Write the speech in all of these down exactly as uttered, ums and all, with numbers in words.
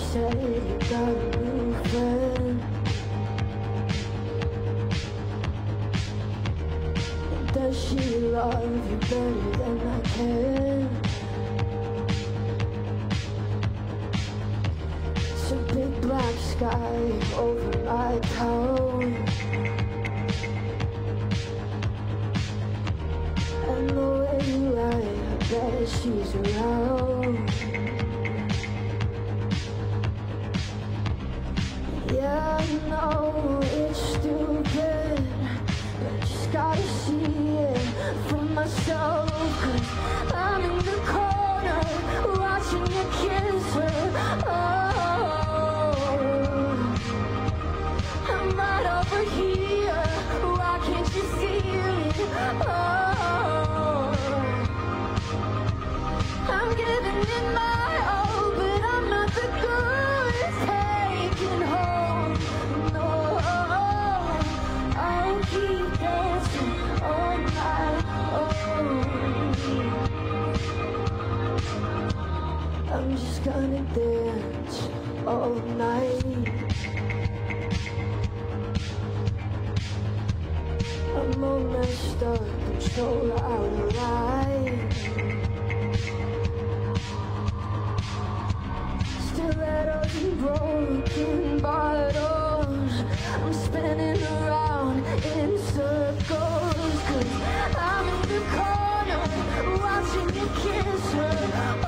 said you got a new friend. Does she love you better than I can? It's a big black sky over my town, and the way you lie, I bet she's around. Yeah, I know it's stupid, but I just gotta see it for myself. Cause I'm in the corner watching you kiss her. Oh, I'm right over here, why can't you see me? Oh, I'm giving it my all, but I'm not the good it's taking home. No, I'll keep dancing all night. Oh, I'm just gonna dance all night. I'm all messed up and so out of line. Stilettos and broken bottles, I'm spinning around in circles. Cause I'm in the corner watching you kiss her.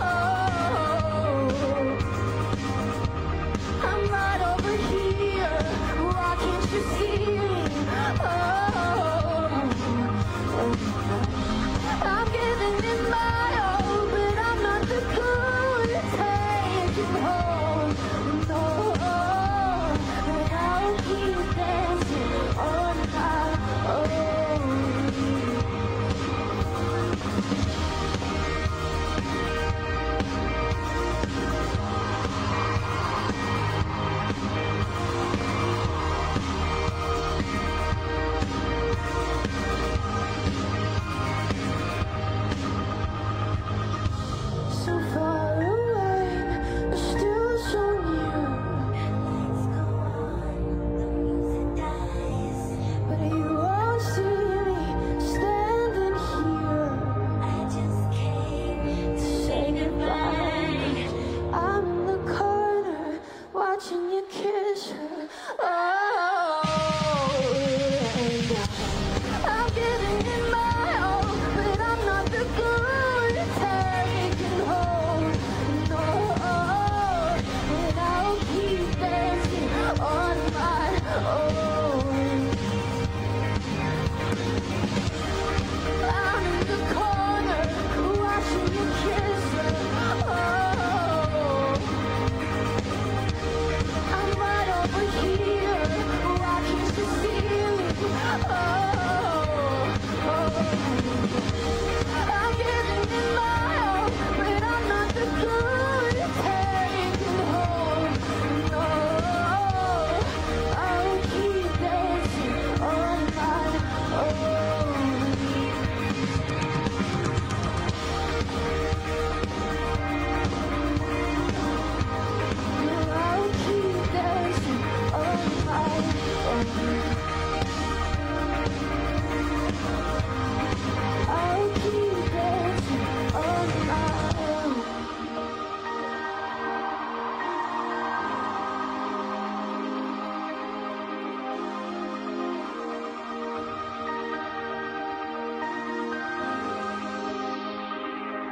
Oh, I'm right over here, why can't you see me? Oh, I'm giving it my all, but I'm not the good it's taking home. No, but I'll keep dancing all night. Oh, so far away, but still so near. But you won't see me standing here. I just came to say goodbye. I'm in the corner watching you kiss her. Oh, and I'm giving it my all, but I'm not the good it's taking home. No, and I'll keep dancing on my own. I'm in the corner watching you kiss her. Oh, I'm right over here, why can't you see me? Oh, oh, I'm giving it my all, but I'm not the good it's taking home. No, I'll keep dancing on my own. I'll keep dancing on my own. I'll keep dancing on my own.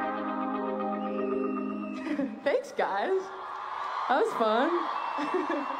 Thanks, guys. That was fun.